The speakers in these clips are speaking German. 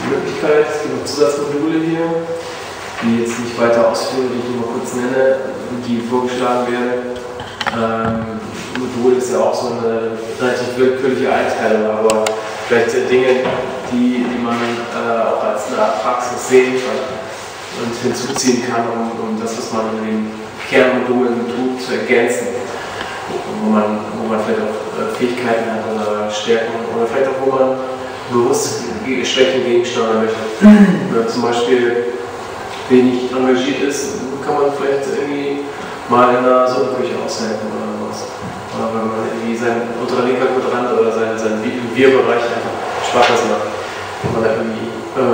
Möglichkeit. Es gibt noch Zusatzmodule hier, die jetzt nicht weiter ausführen, die ich nur mal kurz nenne, die vorgeschlagen werden. Modul ist ja auch so eine relativ willkürliche Einteilung, aber vielleicht Dinge, die man auch als eine Art Praxis sehen kann und hinzuziehen kann, um das, was man in den Kernmodulen tut, zu ergänzen. Wo man vielleicht auch Fähigkeiten hat oder Stärken oder vielleicht auch, wo man bewusst Schwächen gegensteuern möchte. Wenn man zum Beispiel wenig engagiert ist, kann man vielleicht irgendwie mal in einer Suppenküche aushelfen oder was. Oder wenn man irgendwie sein unterer linker Quadrant oder seinen Wir-Bereich einfach Spaß macht. Wenn man da irgendwie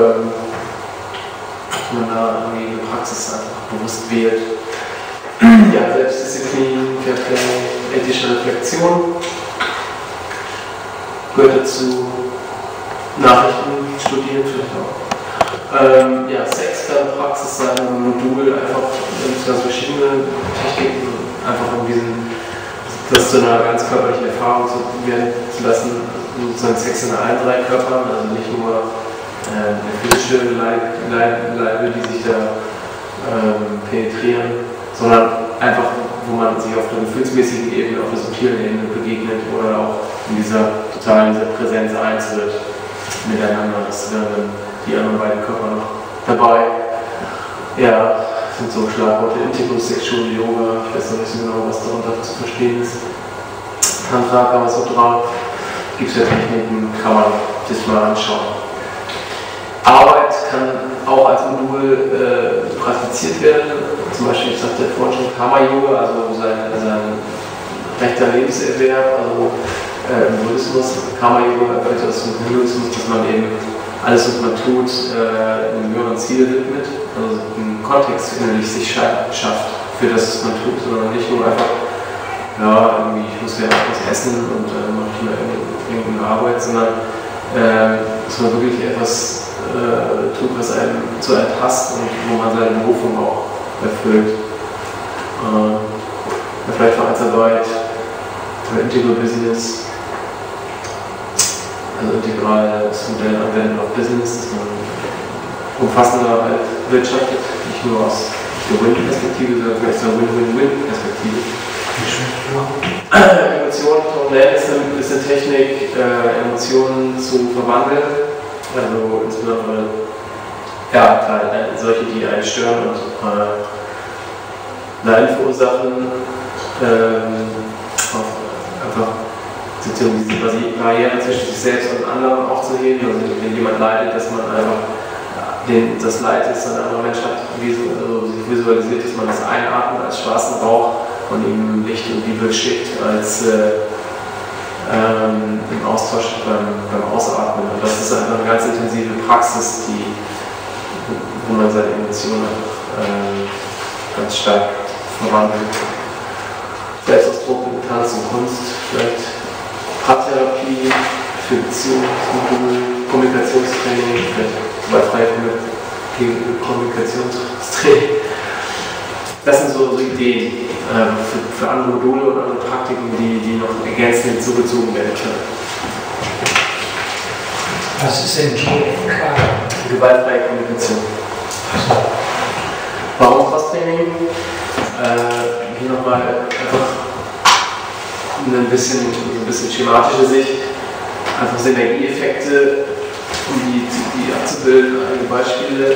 eine Praxis einfach bewusst wählt. Ja, Selbstdisziplin, Fairplay, ethische Reflexion gehört dazu. Nachrichten studieren vielleicht auch. Ja, Sex kann Praxis sein, ein Modul, einfach ganz verschiedene Techniken, einfach um das zu einer ganz körperlichen Erfahrung werden zu lassen, sozusagen Sex in allen drei Körpern, also nicht nur der physische Leibe, die sich da penetrieren, sondern einfach, wo man sich auf der gefühlsmäßigen Ebene, auf der subtilen Ebene begegnet oder auch in dieser Präsenz eins wird miteinander. Das wären dann die anderen beiden Körper noch dabei. Ja, das sind so Schlagworte: Integrosexual Yoga, ich weiß noch nicht so genau, was darunter zu verstehen ist. Tantra, Kamasutra, gibt es ja Techniken, kann man sich mal anschauen. Arbeit kann auch als Modul praktiziert werden. Zum Beispiel, ich sagte vorhin schon, Karma-Yoga, also sein rechter Lebenserwerb, also im Buddhismus. Karma-Yoga erfüllt das im Hinduismus, dass man eben alles, was man tut, einem höheren Ziel widmet, also einen Kontext innerlich sich schafft für das, was man tut, sondern nicht nur einfach, ja, irgendwie, ich muss ja auch was essen und mache ich mir irgendeine Arbeit, sondern dass man wirklich etwas tut, was einem zu einem passt und wo man seine Berufung auch erfüllt. Vielleicht Vereinsarbeit, Integral Business, also integrales Modell anwenden auf Business, dass man umfassender halt wirtschaftet, nicht nur aus der Win-Perspektive, sondern vielleicht aus der Win-Win-Win-Perspektive. Emotionen von Lernen ist eine Technik, Emotionen zu verwandeln, also insbesondere solche, die einen stören und Leiden verursachen, einfach diese Barriere zwischen sich selbst und anderen aufzuheben. Also wenn jemand leidet, dass man einfach das Leid, das ein anderer Mensch hat, sich visualisiert, dass man das einatmet als schwarzen Rauch und ihm Licht und Liebe schickt als im Austausch beim Ausatmen. Und das ist einfach eine ganz intensive Praxis, wo man seine Emotionen einfach ganz stark verwandelt. Selbstausdruck in Tanz und Kunst, vielleicht Paartherapie für Beziehungsmodul, Kommunikationstraining, vielleicht gewaltfreie Kommunikationstraining. Das sind so Ideen für andere Module und andere Praktiken, die noch ergänzend hinzugezogen werden können. Was ist denn GFK? Gewaltfreie Kommunikation. Warum Crosstraining? Hier nochmal einfach ein bisschen schematische Sicht, einfach Synergieeffekte, um die abzubilden, einige Beispiele.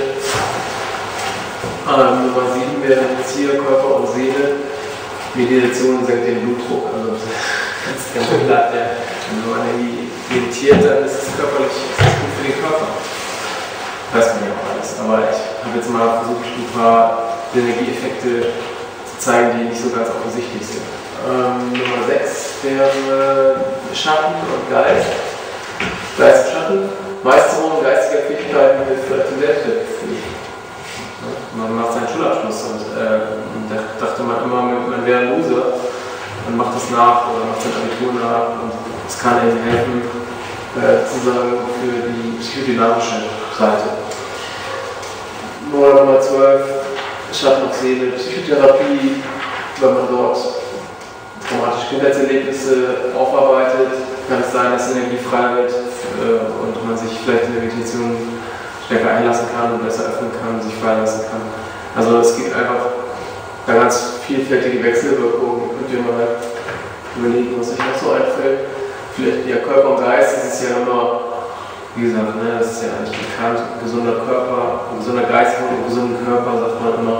Nummer 7 wäre Tier, Körper und Seele. Meditation senkt den Blutdruck. Also ganz klar, wenn man meditiert, dann ist es körperlich, ist es gut für den Körper. Weiß man ja auch alles. Aber ich habe jetzt mal versucht, ein paar Synergieeffekte zu zeigen, die nicht so ganz offensichtlich sind. Nummer 6 wäre Schatten und Geist. Geist und Schatten. Meisterung geistiger Fähigkeiten mit Selbstwertgefühl. Man macht seinen Schulabschluss und da dachte man immer, man wäre ein Loser. Man macht das nach oder macht sein Abitur nach und es kann eben helfen, sozusagen für die psychodynamische Seite. Nummer 12, Schatten und Seele, Psychotherapie, wenn man dort traumatische Kindheitserlebnisse aufarbeitet, kann es sein, dass Energie frei wird und man sich vielleicht in der Meditation stärker einlassen kann und besser öffnen kann, sich fallen lassen kann. Also es gibt einfach da ganz vielfältige Wechselwirkungen. Könnt ihr mal überlegen, was euch noch so einfällt. Vielleicht ja, Körper und Geist, das ist ja immer, wie gesagt, ne, das ist ja eigentlich bekannt, ein gesunder Körper, ein gesunder Geist und einen gesunden Körper, sagt man immer.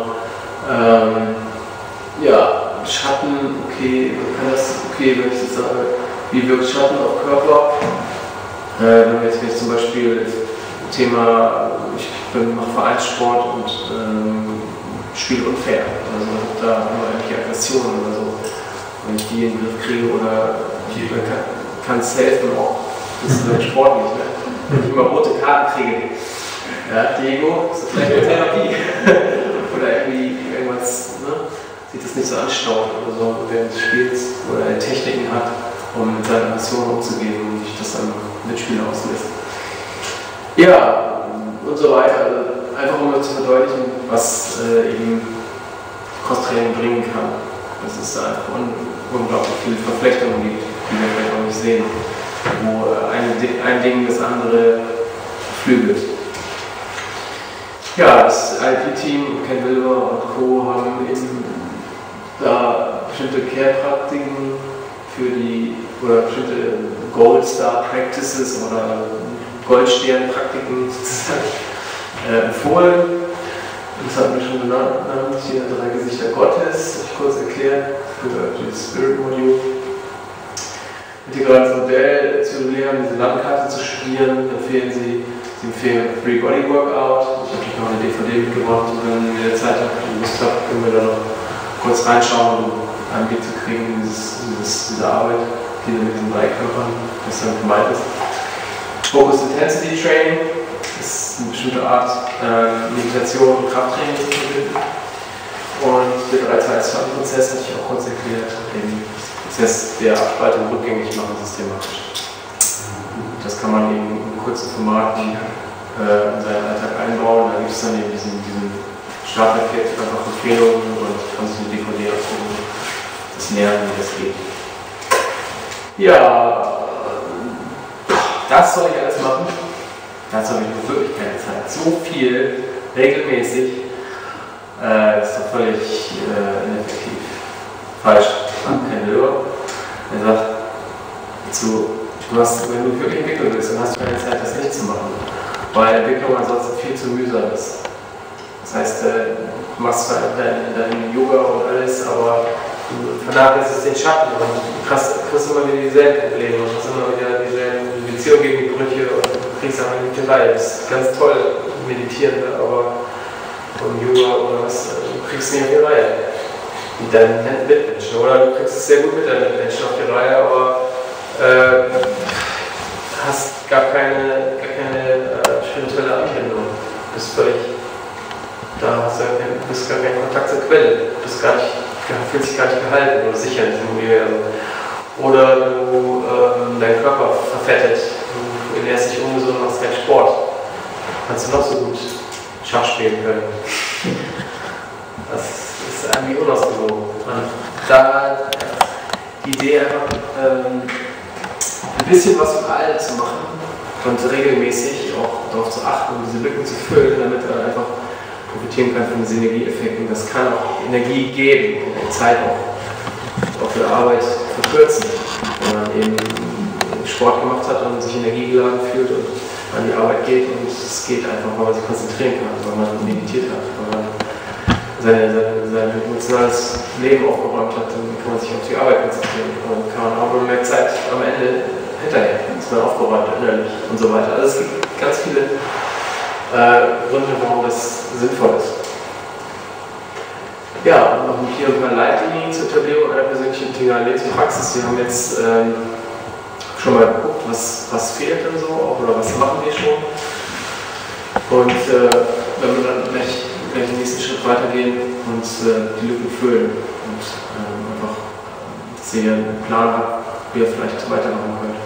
Ja, Schatten, okay, kann das, okay, wenn ich das sage, wie wirkt Schatten auf Körper? Wenn wir jetzt zum Beispiel Thema, ich mache Vereinssport und spiele unfair, also da haben wir eigentlich Aggressionen oder so, wenn ich die in den Griff kriege oder die kann es helfen auch, das ist halt sportlich, ne? Wenn ich immer rote Karten kriege, ja, Diego, ist das vielleicht eine Therapie oder irgendwie irgendwas, ne? Sieht das nicht so anstaut oder so während des Spiels oder er Techniken hat, um mit seiner Passion umzugehen und nicht das am Mitspieler auslässt. Ja, und so weiter. Also einfach um zu verdeutlichen, was eben Crosstraining bringen kann. Dass es da einfach unglaublich viele Verflechtungen gibt, die wir vielleicht auch nicht sehen, wo ein Ding das andere flügelt. Ja, das IP-Team, Ken Wilber und Co. haben eben da bestimmte Care-Praktiken für die, oder bestimmte Gold Star Practices oder Goldstern-Praktiken sozusagen empfohlen. Das hatten wir schon genannt, hier 3 Gesichter Gottes, habe ich kurz erklärt, für das Spirit-Modul. Integrales Modell zu lernen, diese Landkarte zu studieren, sie empfehlen Free Body Workout. Ich habe noch eine DVD mitgebracht und wenn ihr Zeit habt und Lust habt, können wir da noch kurz reinschauen, um einen Blick zu kriegen, diese Arbeit, die mit diesen 3 Körpern, was dann gemeint ist. Focus Intensity Training ist eine bestimmte Art Meditation und Krafttraining zu verbinden. Und der 3-2-1-Prozess hatte ich auch kurz erklärt, den Prozess der Abspaltung rückgängig machen systematisch. Das kann man eben in kurzen Formaten in seinen Alltag einbauen. Da gibt es dann eben diesen Startpaket, einfach Empfehlungen und kann sich eine DVD aufnehmen, das lernen, wie das geht. Ja, das soll ich alles machen. Dazu habe ich wirklich keine Zeit. So viel regelmäßig ist doch völlig ineffektiv. Falsch, kein Hörer. Er sagt wenn du wirklich entwickeln willst, dann hast du keine Zeit, das nicht zu machen. Weil Entwicklung ansonsten viel zu mühsam ist. Das heißt, du machst zwar dein Yoga und alles, aber du vernachlässigst den Schatten und du kriegst immer wieder dieselben Probleme und hast immer wieder dieselben Beziehungen gegen die Brüche und du kriegst einfach nicht die Reihe. Das ist ganz toll, meditieren, aber vom Yoga oder was, du kriegst nicht auf die Reihe. Mit deinen Mitmenschen. Oder du kriegst es sehr gut mit deinen Mitmenschen auf die Reihe, aber hast gar keine spirituelle Anbindung. Du bist völlig, du bist gar kein Kontakt zur Quelle. Du fühlst dich gar nicht gehalten oder sicher in diesem Universum. Oder du, dein Körper verfettet, du ernährst dich ungesund, machst keinen Sport. Kannst du noch so gut Schach spielen können. Das ist irgendwie unausgewogen. Und da die Idee einfach, ein bisschen was für alle zu machen und regelmäßig auch darauf zu achten, diese Lücken zu füllen, damit er einfach profitieren kann von diesen Synergieeffekten. Das kann auch Energie geben und die Zeit auch für Arbeit verkürzen. Wenn man eben Sport gemacht hat und sich energiegeladen fühlt und an die Arbeit geht und es geht einfach, weil man sich konzentrieren kann, weil man meditiert hat, weil man sein emotionales Leben aufgeräumt hat, dann kann man sich auf die Arbeit konzentrieren und kann man auch mehr Zeit am Ende hinterher, ist man aufgeräumt innerlich und so weiter. Also es gibt ganz viele Gründe, warum das sinnvoll ist. Ja, und noch hier ein paar Leitlinien zur Etablierung einer persönlichen integralen Lebenspraxis. Wir haben jetzt schon mal geguckt, was fehlt denn so, oder was machen wir schon. Und wenn wir dann gleich den nächsten Schritt weitergehen und die Lücken füllen und einfach, dass ihr einen Plan habt, wie ihr vielleicht weitermachen könnt.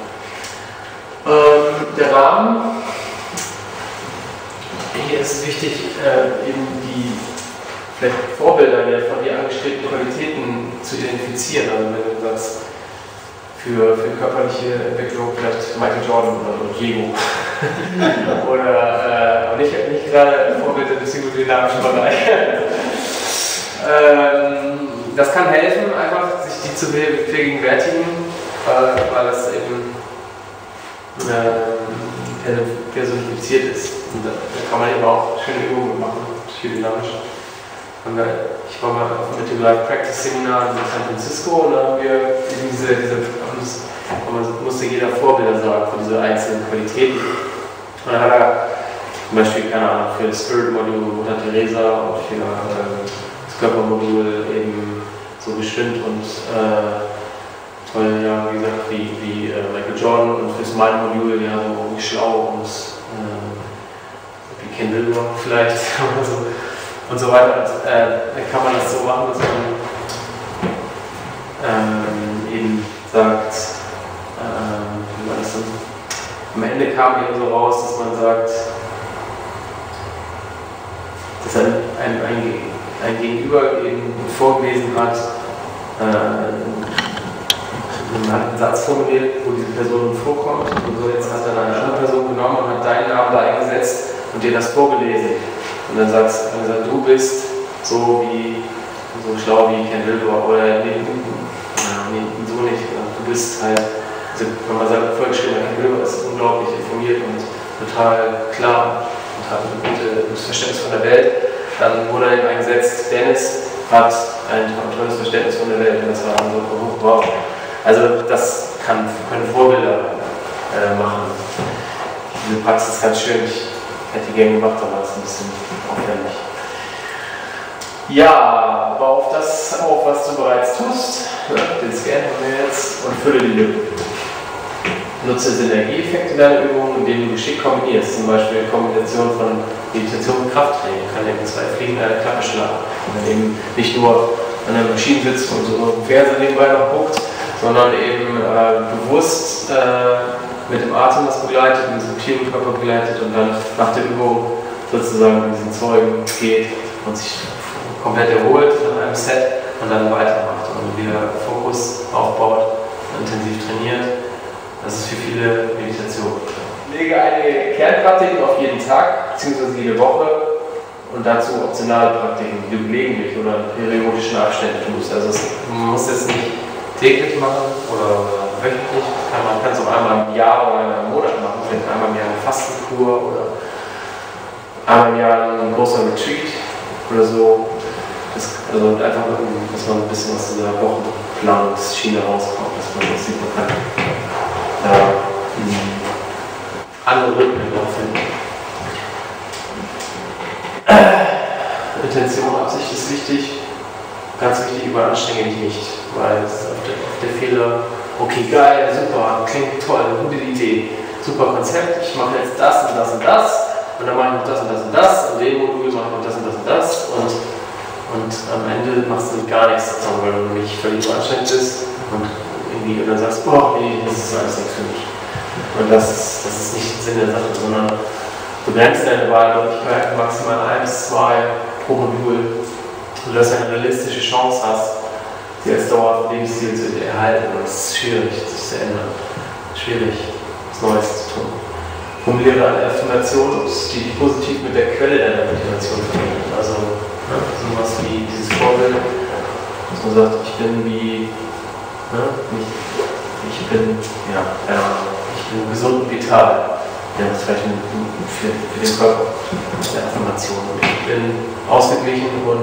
Der Rahmen, hier ist es wichtig, eben die vielleicht Vorbilder der von dir angestrebten Qualitäten zu identifizieren. Also wenn du sagst, für körperliche Entwicklung vielleicht Michael Jordan oder Diego. Oder nicht gerade Vorbild im psychodynamischen Bereich. Das kann helfen, einfach sich die zu vergegenwärtigen, weil das eben personifiziert ist. Und da kann man eben auch schöne Übungen machen, psychodynamisch. Ich war mal mit dem Live Practice Seminar in San Francisco und da haben wir musste jeder Vorbilder sagen von diesen einzelnen Qualitäten. Und dann hat er zum Beispiel, keine Ahnung, für das Spirit-Modul Mutter Teresa und für das Körpermodul eben so bestimmt und toll, ja, wie gesagt, wie Michael Jordan und fürs Mind-Modul ja so schlau und wie Ken Wilber vielleicht oder so. Und so weiter. Und, dann kann man das so machen, dass man eben sagt, wie war das denn? Am Ende kam eben so raus, dass man sagt, dass ein Gegenüber eben vorgelesen hat, man hat einen Satz formuliert, wo diese Person vorkommt, und so jetzt hat er eine andere Person genommen und hat deinen Namen da eingesetzt und dir das vorgelesen. Und dann sagst du bist so schlau wie Ken Wilber oder nee, so nicht. Du bist halt, also wenn man sagt, vorgeschrieben, Ken Wilber ist unglaublich informiert und total klar und hat ein gutes Verständnis von der Welt, dann wurde eben eingesetzt, Dennis hat ein tolles Verständnis von der Welt und das war dann so, wow. Also das können Vorbilder machen. Diese Praxis ist ganz schön. Ich hätte die gerne gemacht, aber es ist ein bisschen aufwendig. Ja, aber auf das, was du bereits tust, den Scan haben wir jetzt, und fülle die Lücken. Nutze Synergieeffekte deiner Übungen, indem du geschickt kombinierst. Zum Beispiel Kombination von Meditation und Krafttraining. Kann eben 2 Fliegen in eine Klappe schlagen. Und dann eben nicht nur an der Maschine sitzt und so einen Fernseher nebenbei noch guckt, sondern eben bewusst mit dem Atem das begleitet, mit dem subtilen Körper begleitet und dann nach der Übung sozusagen in diesen Zeugen geht und sich komplett erholt nach einem Set und dann weitermacht und wieder Fokus aufbaut, intensiv trainiert. Das ist für viele Meditation. Lege einige Kernpraktiken auf jeden Tag bzw. jede Woche und dazu optionale Praktiken, die du gelegentlich oder in periodischen Abständen tust. Also man muss jetzt nicht täglich machen oder wöchentlich, man kann es auch einmal im Jahr oder einmal im Monat machen, vielleicht einmal im Jahr eine Fastenkur oder einmal im Jahr ein großer Retreat oder so. Also einfach, dass man ein bisschen aus dieser Wochenplanungsschiene rauskommt, dass man das sieht, man kann andere Rhythmen auch finden. Intention, Absicht ist wichtig. Ganz wichtig, überanstrenge dich nicht, weil es ist oft der Fehler, okay, geil, super, klingt toll, gute Idee, super Konzept, ich mache jetzt das und das und das und dann mache ich noch das und das und das und dem Modul mache ich noch das und das und das und am Ende machst du gar nichts davon, weil du nicht völlig überanstrengt bist und irgendwie dann sagst, boah, nee, das ist alles nichts für mich. Und das ist nicht Sinn der Sache, sondern begrenzt deine Wahlmöglichkeiten maximal 1 bis 2 pro Modul, sodass du eine realistische Chance hast, sie als dauerhaftes Lebensstil zu erhalten. Und es ist schwierig, sich zu ändern. Schwierig, was Neues zu tun. Formuliere eine Affirmation, die positiv mit der Quelle deiner Motivation verbindet. Also sowas wie dieses Vorbild, dass man sagt, ich bin wie, ich bin gesund und vital. Ja, das ist vielleicht für den Körper eine Affirmation. Und ich bin ausgeglichen und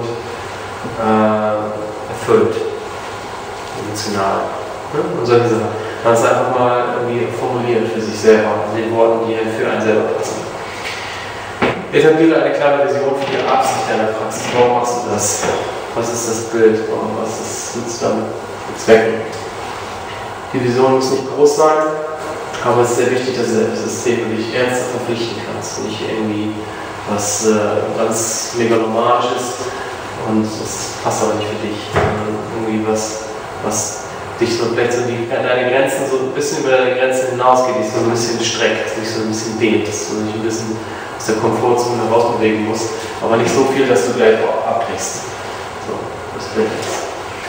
erfüllt, emotional. Und solche Sachen. Man es einfach mal irgendwie formuliert für sich selber, in den Worten, die für einen selber passen. Etabliere eine klare Vision für die Absicht deiner Praxis. Warum machst du das? Was ist das Bild? Was willst du damit bezwecken? Die Vision muss nicht groß sein, aber es ist sehr wichtig, dass du das System dich ernsthaft verpflichten kannst. Nicht irgendwie was ganz megalomanisch ist und es passt aber nicht für dich. Irgendwie was dich so vielleicht so deine Grenzen so ein bisschen über deine Grenzen hinausgeht, dich so ein bisschen streckt, dich so ein bisschen dehnt, dass du dich ein bisschen aus der Komfortzone herausbewegen musst, aber nicht so viel, dass du gleich abbrichst. So, das Bild ist.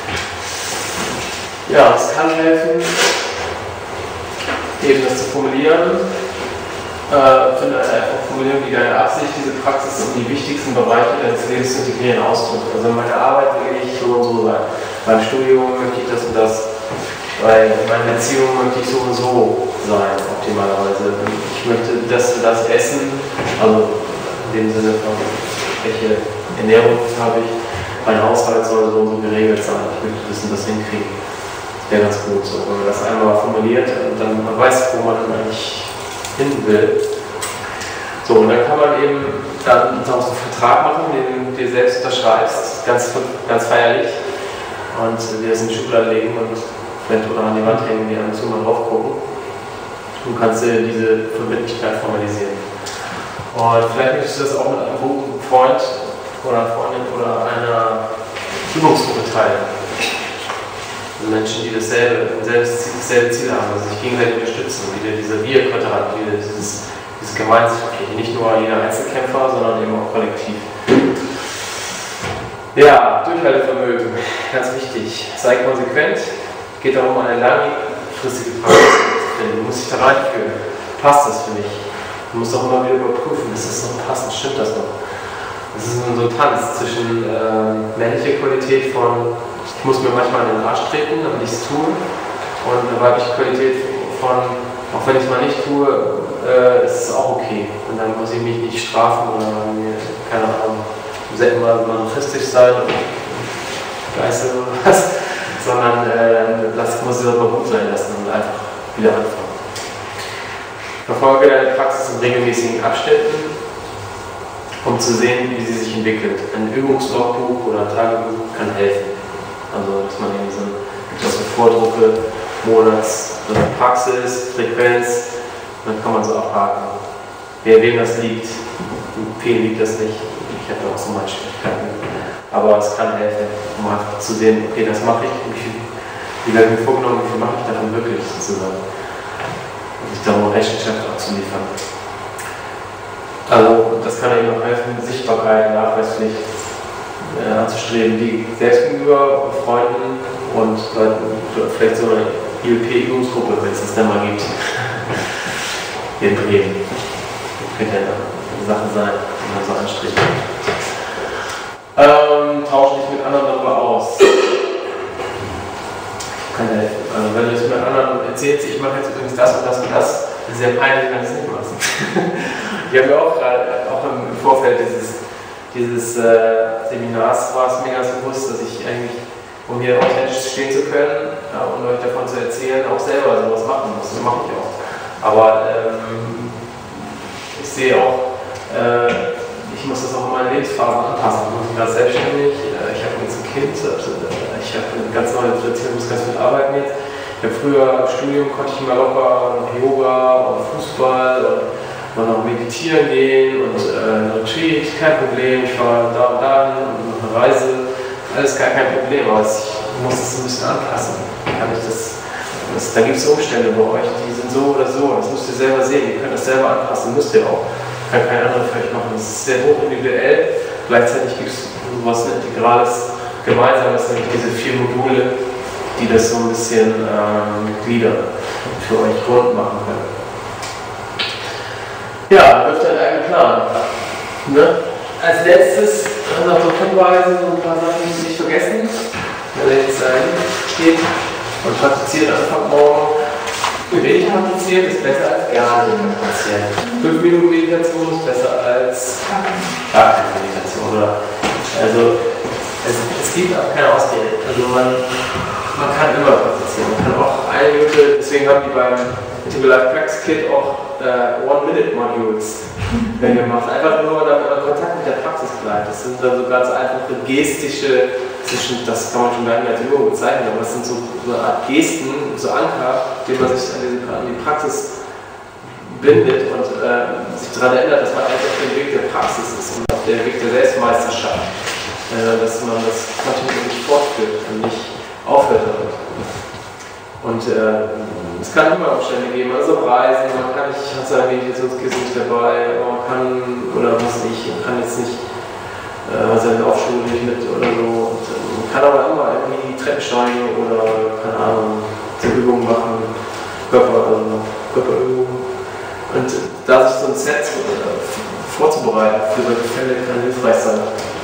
Ja, es kann helfen, eben das zu formulieren Finde einfach Formulierung, die deine Absicht, diese Praxis in die wichtigsten Bereiche deines Lebens zu integrieren, ausdrückt. Also in meiner Arbeit will ich so und so sein. Beim Studium möchte ich das und das. Bei meiner Beziehung möchte ich so und so sein, optimalerweise. Ich möchte das und das essen, also in dem Sinne von, welche Ernährung habe ich. Mein Haushalt soll so und so geregelt sein. Ich möchte das und das hinkriegen. Das wäre ganz gut so, wenn man das einmal formuliert und dann man weiß, wo man eigentlich hin will. So, und dann kann man eben dann auch so einen Vertrag machen, den du dir selbst unterschreibst, ganz feierlich, und dir das in die Schublade legen und vielleicht oder an die Wand hängen, die ab und zu mal drauf gucken. Du kannst dir diese Verbindlichkeit formalisieren. Und vielleicht möchtest du das auch mit einem guten Freund oder Freundin oder einer Übungsgruppe teilen. Menschen, die dasselbe Ziel haben, also sich gegenseitig unterstützen, wieder diese Wir-Quadrat, wieder dieses Gemeinschaftliche, nicht nur jeder Einzelkämpfer, sondern eben auch kollektiv. Ja, Durchhaltevermögen, ganz wichtig. Sei konsequent, geht darum, eine langfristige Praxis zu finden. Du musst dich da reinfühlen. Passt das für mich? Du musst auch immer wieder überprüfen, ist das noch passend, stimmt das noch? Das ist so ein Tanz zwischen männlicher Qualität von ich muss mir manchmal in den Arsch treten und nichts tun, und eine weibliche Qualität von, auch wenn ich es mal nicht tue, ist es auch okay. Und dann muss ich mich nicht strafen oder mir, keine Ahnung, selten mal masochistisch sein oder Geißel oder was, sondern das muss ich aber gut sein lassen und einfach wieder anfangen. Verfolge deine Praxis in regelmäßigen Abständen, um zu sehen, wie sie sich entwickelt. Ein Übungslogbuch oder ein Tagebuch kann helfen. Also, dass man eben so Vordrucke, Monats, Praxis, Frequenz, dann kann man so abhaken. Wem das liegt, vielen liegt das nicht. Ich habe auch so meine Schwierigkeiten. Aber es kann helfen, um einfach zu sehen, okay, das mache ich, wie werde ich mir vorgenommen, wie viel mache ich davon wirklich sozusagen. Und sich darum Rechenschaft abzuliefern. Also, das kann eben auch helfen, Sichtbarkeit, Nachweispflicht anzustreben, die selbst gegenüber Freunden und Leuten, vielleicht so eine ILP-Übungsgruppe, wenn es das dann mal gibt, hier in Bremen. Das könnte ja eine Sache sein, die man so anstrebt. Tausch dich mit anderen darüber aus. Kann helfen. Also wenn du es mit anderen erzählst, ich mache jetzt übrigens das und das und das, das ist ja peinlich, wenn du es nicht machst. Ich habe ja auch gerade, auch im Vorfeld dieses Seminars war es mir ganz bewusst, dass ich eigentlich, um hier authentisch stehen zu können und euch davon zu erzählen, auch selber sowas machen muss. Das mache ich auch. Aber ich sehe auch, ich muss das auch in meinen Lebensphasen anpassen. Ich bin gerade selbstständig, ich habe jetzt ein Kind, ich habe eine ganz neue Situation, ich muss ganz viel arbeiten jetzt. Ich habe früher im Studium konnte ich immer locker noch Yoga und Fußball und noch meditieren gehen und ein Retreat, kein Problem. Ich war da und da und eine Reise, alles gar kein Problem. Aber ich muss das so ein bisschen anpassen. Da gibt es Umstände bei euch, die sind so oder so. Das müsst ihr selber sehen. Ihr könnt das selber anpassen, müsst ihr auch. Kann kein anderer für euch machen. Das ist sehr hoch individuell. Gleichzeitig gibt es sowas Integrales, Gemeinsames, nämlich diese 4 Module, die das so ein bisschen gliedern, für euch rund machen können. Ja, läuft dein eigener Plan. Ne? Als letztes noch so Hinweise, so ein paar Sachen, die nicht vergessen. Wenn ihr jetzt steht und praktiziert Anfang morgen, wenig praktiziert ist besser als gar nicht praktiziert. 5 Minuten Meditation ist besser als gar keine Meditation. Oder? Also es gibt auch keine Ausrede. Also man kann immer praktizieren. Man kann auch 1 Minute, deswegen haben die beim Integral Life Practice Kit auch 1-Minute-Modules gemacht. Einfach nur, damit man in Kontakt mit der Praxis bleibt. Das sind dann so ganz einfache gestische, das kann man schon gar nicht als Übung bezeichnen, aber das sind so eine Art Gesten, so Anker, denen man sich an die Praxis bindet und sich daran erinnert, dass man eigentlich auf dem Weg der Praxis ist und auf dem Weg der Selbstmeisterschaft. Dass man das kontinuierlich fortführt und nicht aufhört damit. Und es kann immer Umstände geben, also Reisen, man kann nicht, hat sein Meditationskissen nicht dabei, man kann, oder was nicht, man kann jetzt nicht seine Laufschuhe nicht mit oder so. Und, man kann aber immer irgendwie Treppen steigen oder, keine Ahnung, so Übungen machen, Körperübungen. Und da sich so ein Set vorzubereiten für solche Fälle kann hilfreich sein.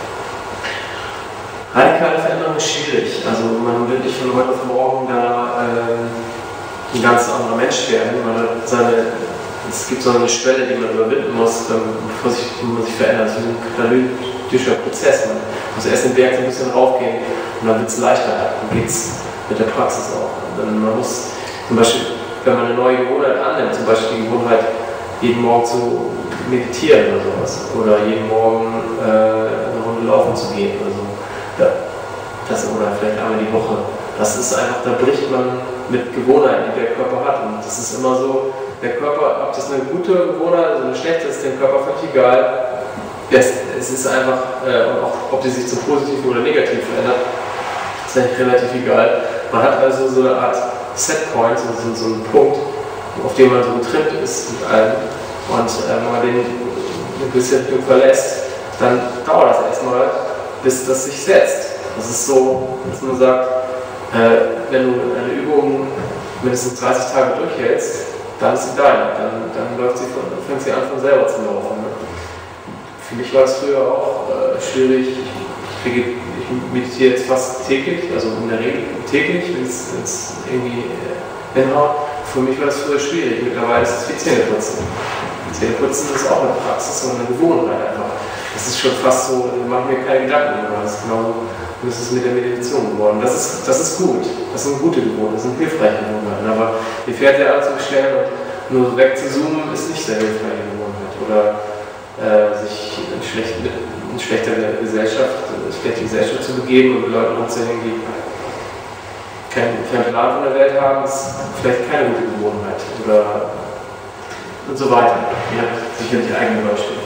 Radikale Veränderung ist schwierig. Also man wird nicht von heute auf morgen da ein ganz anderer Mensch werden. Es gibt so eine Schwelle, die man überwinden muss, bevor man sich verändert. Das ist ein katalytischer Prozess. Man muss erst den Berg so ein bisschen raufgehen und dann wird es leichter. Dann geht es mit der Praxis auch. Man muss zum Beispiel, wenn man eine neue Gewohnheit annimmt, zum Beispiel die Gewohnheit, jeden Morgen zu meditieren oder sowas, oder jeden Morgen eine Runde laufen zu gehen oder so. Oder vielleicht einmal die Woche. Das ist einfach, da bricht man mit Gewohnheiten, die der Körper hat. Und das ist immer so, der Körper, ob das eine gute Gewohnheit oder eine schlechte ist, dem Körper völlig egal. Es ist einfach, auch ob die sich zum Positiven oder Negativen verändert, ist eigentlich relativ egal. Man hat also so eine Art Setpoint, so einen Punkt, auf dem man so getrimmt ist mit allem. Und wenn man den ein bisschen verlässt, dann dauert das erstmal, bis das sich setzt. Das ist so, dass man sagt, wenn du eine Übung mindestens 30 Tage durchhältst, dann ist sie deine. Dann fängt sie an von selber zu laufen. Ne? Für mich war es früher auch schwierig. Ich meditiere jetzt fast täglich, also in der Regel täglich, wenn es irgendwie hinhaut. Für mich war das früher schwierig. Mittlerweile ist es wie Zähneputzen. Zähneputzen ist auch eine Praxis und eine Gewohnheit einfach. Das ist schon fast so, ich mache mir keine Gedanken darüber. Das ist genau so, ist es mit der Meditation geworden. Das ist gut. Das sind gute Gewohnheiten, das sind hilfreiche Gewohnheiten. Aber die Fernseher anzustellen und nur wegzuzoomen, ist nicht sehr hilfreiche Gewohnheit. Oder sich in schlechte Gesellschaft zu begeben und mit Leuten umzuhängen, die keinen Plan von der Welt haben, ist vielleicht keine gute Gewohnheit. Und so weiter. Ihr habt sicherlich eigene Beispiele.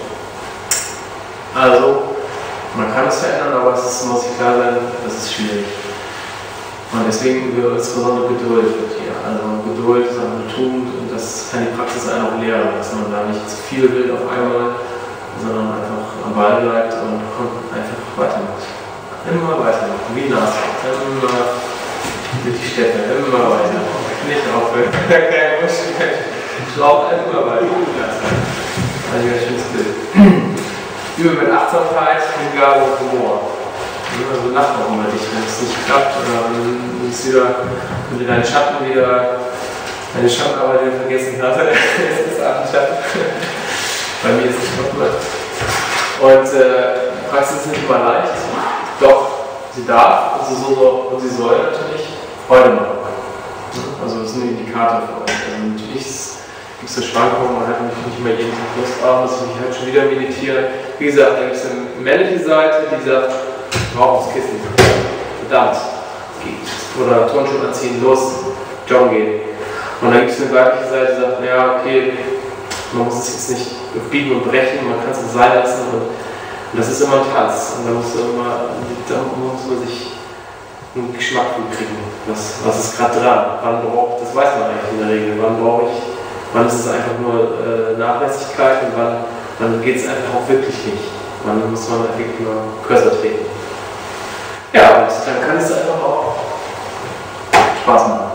Also, man kann es verändern, aber es muss sich klar sein, das ist schwierig. Und deswegen insbesondere Geduld wird hier. Also Geduld ist eine Tugend und das kann die Praxis einen auch lehren, dass man da nicht zu viel will auf einmal, sondern einfach am Ball bleibt und einfach weitermacht. Immer weitermachen, wie Nase. Immer durch die Städte, immer weiter. Nicht aufhören. Kein Busch, kein Schlauch, immer weiter. Also ein schönes Bild. Übe mit Achtsamkeit, Hingabe und Humor. Also lach auch immer dich, wenn es nicht klappt oder wenn du deine Schattenarbeit wieder vergessen hast. Es ist Atemschatten. Bei mir ist es noch gut. Und die Praxis ist nicht immer leicht, doch sie darf und sie soll natürlich Freude machen. Also das ist ein Indikator für euch. Also natürlich gibt es eine Schwankung, man hat nicht immer jeden Tag Lust, muss ich halt schon wieder meditieren. Wie gesagt, da gibt es eine männliche Seite, die sagt, brauch das Kissen. Verdammt, geht. Oder Turnschuhe anziehen, los, joggen gehen. Und dann gibt es eine weibliche Seite, die sagt, ja, okay, man muss es jetzt nicht biegen und brechen, man kann es sein lassen. Und das ist immer ein Tanz. Und da muss man sich einen Geschmack für kriegen. Was ist gerade dran? Das weiß man eigentlich in der Regel. Wann ist es einfach nur Nachlässigkeit und wann geht es einfach auch wirklich nicht. Wann muss man wirklich nur Cursor treten. Ja, und dann kann es einfach auch Spaß machen.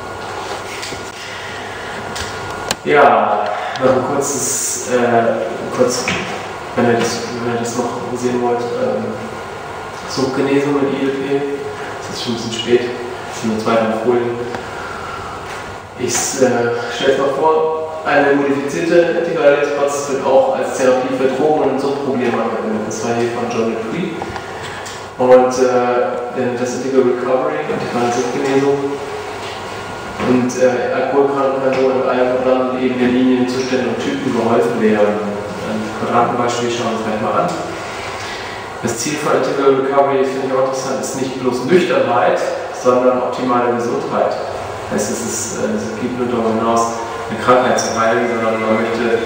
Ja, noch ein kurzes, wenn ihr das noch sehen wollt, Suchtgenesung mit ILP. Das ist schon ein bisschen spät, das sind nur 2 Folien. Ich stelle es mal vor, eine modifizierte Integralitätspraxis wird auch als Therapie für Drogen- und Suchtprobleme angewendet. Das war hier von John Dupree. Und das Integral Recovery, integrale Suchtgenesung. Und Alkoholkranken kann so in allen Quadranten eben der Linien, Zuständen und Typen geholfen werden. Ein Quadrantenbeispiel schauen wir uns gleich mal an. Das Ziel von Integral Recovery, finde ich auch interessant, ist nicht bloß Nüchternheit, sondern optimale Gesundheit. Das heißt, es geht nur darüber hinaus, eine Krankheit zu heilen, sondern man möchte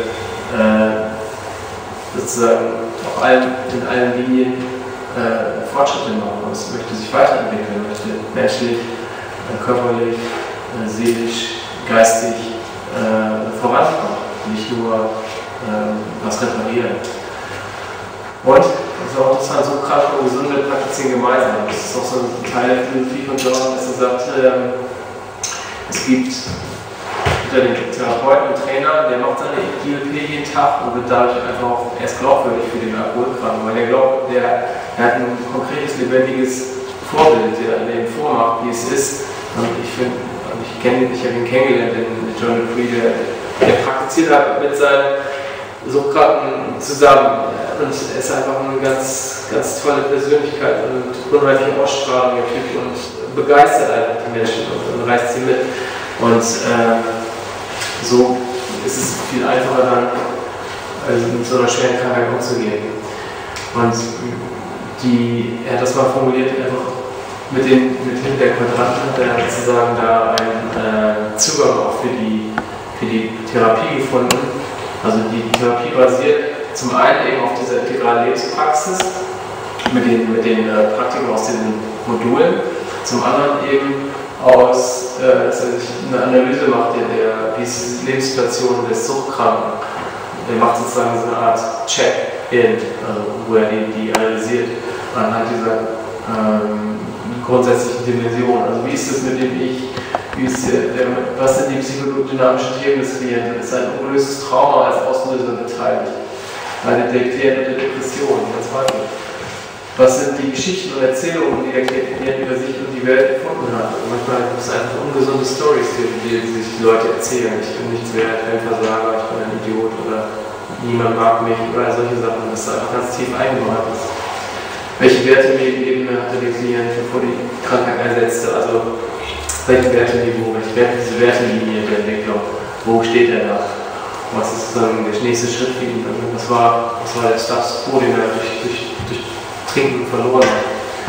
sozusagen in allen Linien Fortschritte machen. Man möchte sich weiterentwickeln, möchte menschlich, körperlich, seelisch, geistig vorankommen, nicht nur was reparieren. Und, das ist auch interessant, so krank und gesunde praktizieren gemeinsam. Das ist auch so ein Teil der Philosophie von John, dass er sagt, es gibt gibt ja den Therapeuten und Trainer, der macht seine ILP jeden Tag und wird dadurch einfach auch erst glaubwürdig für den Alkoholkranken, weil der glaubt, der hat ein konkretes, lebendiges Vorbild, der ihm vormacht, wie es ist. Und ich finde, ich habe ihn kennengelernt, den John Dupree, der praktiziert hat mit seinen Suchtkranken zusammen. Und er ist einfach eine ganz, ganz tolle Persönlichkeit und unheimliche Ausstrahlung und begeistert einfach die Menschen und reißt sie mit. Und so ist es viel einfacher dann, mit so einer schweren Krankheit umzugehen. Und er hat das mal formuliert, einfach mit Hilfe der Quadranten hat er sozusagen da einen Zugang auch für die Therapie gefunden. Also die Therapie basiert zum einen eben auf dieser integralen Lebenspraxis mit den Praktiken aus den Modulen, zum anderen eben dass er sich eine Analyse macht der Lebenssituation des Suchtkranken. Er macht sozusagen so eine Art Check-in, wo er die analysiert anhand dieser grundsätzlichen Dimensionen. Also wie ist es mit dem Ich, was sind die psychodynamischen Themen des Klienten? Ist ein ungelöstes Trauma als Auslöser beteiligt? Der Klient unter Depression, ganz häufig. Was sind die Geschichten und Erzählungen, die der Klient über sich und die Welt gefunden hat? Und manchmal gibt es einfach ungesunde Storys, die sich die Leute erzählen. Ich bin nichts wert, ich bin ein Versager, ich bin ein Idiot oder niemand mag mich oder solche Sachen, das einfach ganz tief eingebaut ist. Welche Werteebene hatte der Klient, bevor die Krankheit einsetzte? Also welche Werteniveau, diese Wertelinie der Entwicklung, wo steht er da? Was ist sozusagen der nächste Schritt für ihn? Was war der Status quo, den er durch Trinken verloren hat?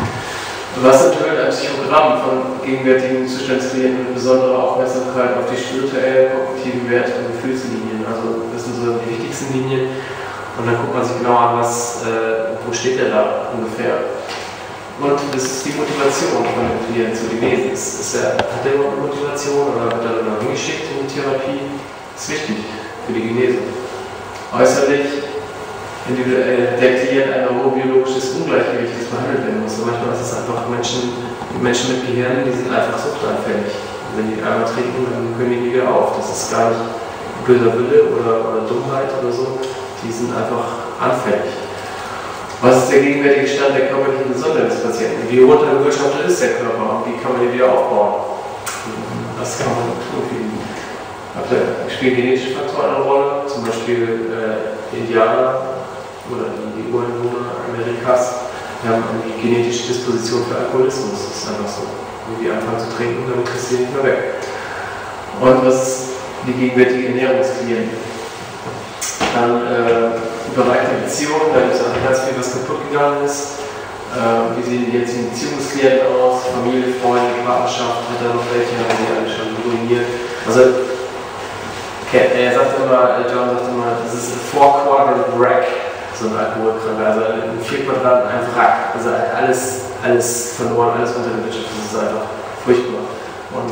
Was enthüllt ein Psychogramm von gegenwärtigen Zustandsklienten mit besonderer Aufmerksamkeit auf die spirituellen, kognitiven Werte und Gefühlslinien? Also das sind so die wichtigsten Linien. Und dann guckt man sich genau an, wo steht er da ungefähr. Und das ist die Motivation von dem Klienten zu genesen. Hat er überhaupt eine Motivation oder wird er dann hingeschickt in die Therapie? Das ist wichtig für die Genesung. Äußerlich, individuell, der Klient ein neurobiologisches Ungleichgewicht, das behandelt werden muss. Und manchmal ist es einfach Menschen mit Gehirnen, die sind einfach suchtanfällig. Wenn die einmal trinken, dann können die nie wieder auf. Das ist gar nicht böser Wille oder Dummheit oder so. Die sind einfach anfällig. Was ist der gegenwärtige Stand der körperlichen Gesundheit des Patienten? Wie runtergewirtschaftet ist der Körper und wie kann man den wieder aufbauen? Was kann man tun für ihn? Spielen genetische Faktoren eine Rolle? Zum Beispiel Indianer oder die Ureinwohner Amerikas haben eine genetische Disposition für Alkoholismus. Das ist einfach so. Wenn die anfangen zu trinken, dann kriegst du die nicht mehr weg. Und was ist die gegenwärtige Ernährung des Klienten? Dann im Bereich der Beziehung, da ist also ganz viel, was kaputt gegangen ist. Wie sehen jetzt die Beziehung des Klienten aus? Familie, Freunde, Partnerschaft, hat er noch welche, haben die alle schon ruiniert. Also, John sagt immer, das ist ein Four-Quadrant Wreck, so ein Alkoholkranker, also in 4 Quadranten ein Wrack. Also alles verloren, alles runtergewirtschaftet, das ist einfach furchtbar. Und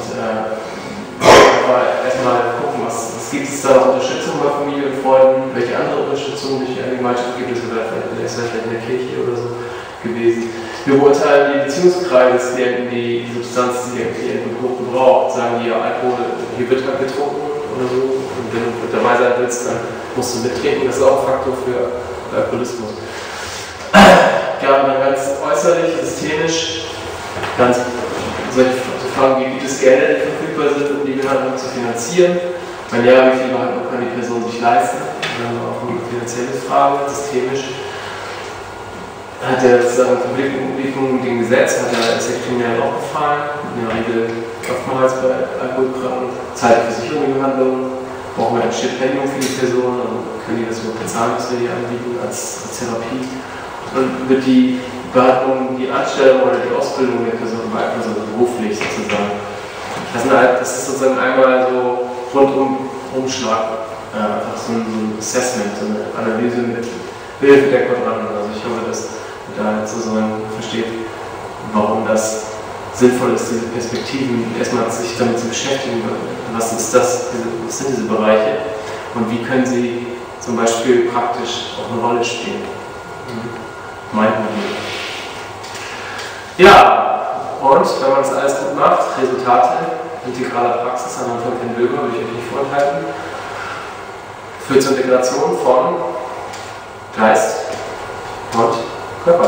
erstmal gucken, was gibt es da noch Unterstützung bei Familie und Freunden, welche andere Unterstützung durch eine Gemeinschaft gibt es, oder vielleicht in der Kirche oder so gewesen. Wir beurteilen die Beziehungskreise des Klienten, die Substanz, die der Klient braucht, sagen die, ja, Alkohol, hier wird halt getrunken oder so, und wenn du dabei sein willst, dann musst du mittrinken, das ist auch ein Faktor für Alkoholismus. Ja, dann ganz äußerlich, systemisch, ganz solche Fragen, wie gibt es Gelder, die verfügbar sind, um die Behandlung zu finanzieren? Wenn ja, wie viel Behandlung kann die Person sich leisten? Dann auch eine finanzielle Frage, systemisch. Hat er sozusagen Publikum dem Gesetz, ist er kriminell aufgefallen, in der Regel oftmals bei Alkoholkranken, zahlt Versicherung die Behandlung, brauchen wir ein Stipendium für die Person, also können die das überhaupt bezahlen, was wir hier anbieten als Therapie. Und wird die Behandlung, die Anstellung oder die Ausbildung der Person beeinflusst, also beruflich sozusagen. Das ist sozusagen einmal so Rundumschlag, einfach so ein Assessment, so eine Analyse mit Hilfe der Quadranten. Also ich hoffe, dass da sozusagen versteht, warum das sinnvoll ist, diese Perspektiven erstmal sich damit zu beschäftigen. Was sind diese Bereiche und wie können sie zum Beispiel praktisch auch eine Rolle spielen? Mein Modell. Ja, und wenn man das alles gut macht, Resultate, integraler Praxis anhand von Ken Wilber, würde ich euch nicht vorenthalten, führt zur Integration von Geist und Körper.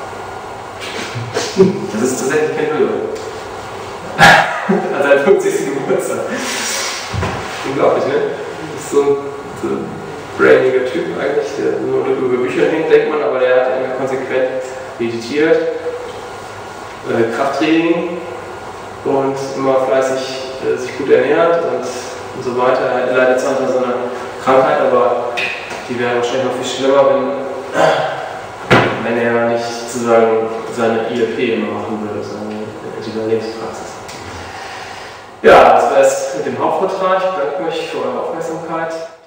Das ist tatsächlich Ken Wilber. Also ein 50. Geburtstag. Unglaublich, ne? Das ist so ein brainiger Typ eigentlich, der nur über Bücher hängt, denkt man, aber der hat immer konsequent meditiert, Krafttraining und immer fleißig sich gut ernährt und so weiter. Er leidet zwar unter so einer Krankheit, aber die wäre wahrscheinlich noch viel schlimmer, wenn er nicht sozusagen seine ILP immer machen würde, seine Lebenspraxis. Ja, das war es mit dem Hauptvortrag. Ich bedanke mich für eure Aufmerksamkeit.